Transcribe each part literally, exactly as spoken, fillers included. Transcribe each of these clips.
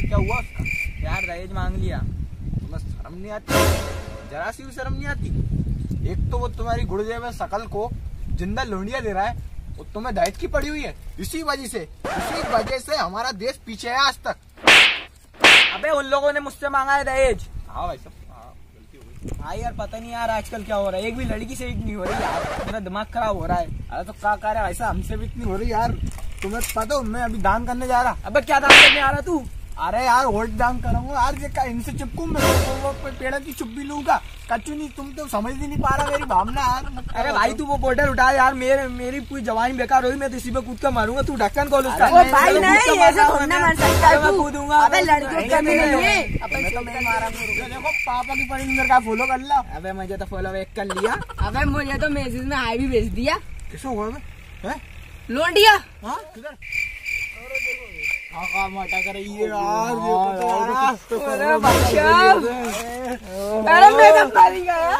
फिर क्या हुआ उसका? यार दहेज मांग लिया। तुम्हें शर्म नहीं आती? जरा सी भी शर्म नहीं आती? एक तो वो तुम्हारी गुड़जे में शकल को जिंदा लोंडिया दे रहा है, वो तुम्हें दहेज की पड़ी हुई है। इसी वजह से इसी वजह से हमारा देश पीछे है आज तक। अबे उन लोगों ने मुझसे मांगा है दहेज। हाँ भाई साहब, हाँ यार पता नहीं यार आजकल क्या हो रहा है, एक भी लड़की से नहीं हो रही यार, मेरा दिमाग खराब हो रहा है। अरे तो क्या कर रहा है ऐसा? हमसे भी इतनी हो रही यार। तुम्हें पता हो मैं अभी दान करने जा रहा। अबे क्या दान करने आ रहा तू? अरे यार वोट दान करूंगा यार, ये का इनसे चिपकू मैं तो वो पेड़ की चुप भी लूंगा। कच्चू नहीं, तुम तो समझ ही नहीं पा रहा मेरी भावना यार। अरे भाई तू वो बोतल उठा यार, मेरे मेरी पूरी जवानी बेकार हुई, मैं तो इसी पे कूद कर मारूंगा। तू ढक्कन खोल उसका। वो भाई नहीं, ऐसे थोड़ी ना मार सकता है मैं तू। कूदूंगा। अबे लड़कियों का भी नहीं है। मैं तो नहीं मारा। देखो पापा की पड़ी मेरे का फॉलो कर ला। अबे मुझे तो फॉलो बैक कर लिया। अबे मुझे तो मैसेज में हाई भी भेज दिया। कैसे हुआ है? लोंडिया हाँ किधर? हाँ हाँ मटा कर ये यार, ये तो यार। अरे भाई साहब, अरे मैं तो पारी गया।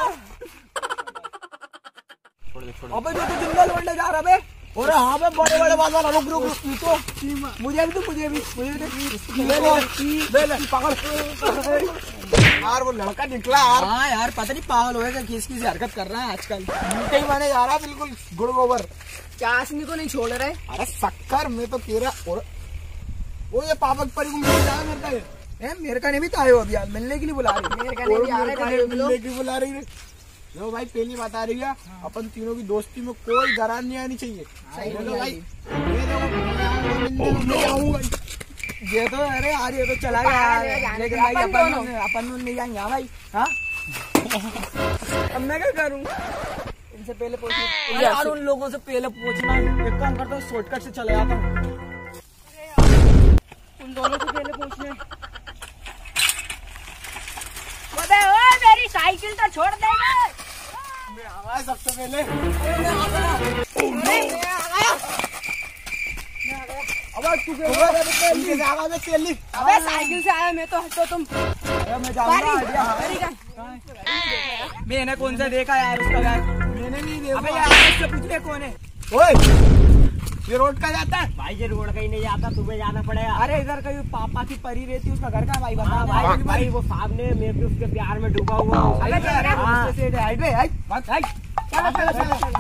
अबे जो तू जिंदा लौंडा जा रहा बे। अरे हाँ बे बड़े बड़े बात वाला रुक रुक रुक तो मुझे भी तो मुझे भी मुझे भी ले ले ले पकड़ यार। वो लड़का निकला यार। हाँ यार पता नहीं पागल हो गया, किस किस हरकत कर रहा है आजकल। कहीं माने जा रहा बिल्कुल गुड़ गोबर। चाशनी को नहीं छोड़ रहे। अरे शक्कर में तो तेरा और वो ये पापा की परी को मिल जाए मेरे का। ए, मेरे का नहीं भी तो आयो अभी यार, मिलने के लिए बुला रही। मेरे का नहीं आ रहा है, मिलने की बुला रही है। लो भाई पहली बात आ रही है, अपन तीनों की दोस्ती में कोई दरार नहीं आनी चाहिए। बोलो भाई ये देखो आऊंगा ये तो अरे यार ये तो चला गया, लेकिन भाई अपन अपन नहीं जाएंगे। हाँ भाई हाँ अब मैं क्या करूँ? इनसे पहले पूछना यार, उन लोगों से पहले पूछना। एक काम करता हूँ शॉर्टकट से चले जाता हूँ, उन दोनों से पहले पूछने। अबे ओए मेरी साइकिल तो छोड़ देगा। मैं आया सबसे पहले। अब तू अबे साइकिल से आया मैं तो हटो तुम। मैं जाऊंगा। मैंने कौन सा देखा यार उसका यार? मैंने नहीं देखा। अबे यार इससे पूछने कौन है? ओए ये रोड का जाता है भाई, ये रोड का ही नहीं जाता, तुम्हें जाना पड़ेगा। अरे इधर कहीं पापा की परी रहती है, उसका घर का भाई बता। भाई हाँ, भाई वो सामने मैं भी उसके प्यार में डूबा हुआ हूँ। अबे जा रहा है हाँ। से हाइट पे हाइट बस हाइट। चल चल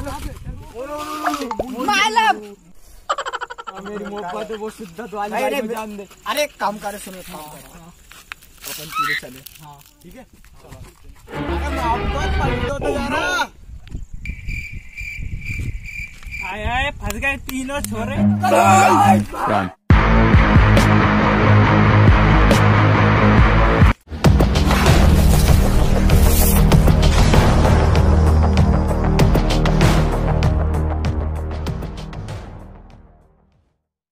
चल मालूम मेरी मोहब्बत है वो शिद्दत वाली भाई को जान दे। अरे एक काम करे, सुनो काम करो अपन तीनों चले। हाँ ठीक है चलो। अरे मोहब्बत पलटो तो जा रहा। आए आए फंस गए तीनों छोरे।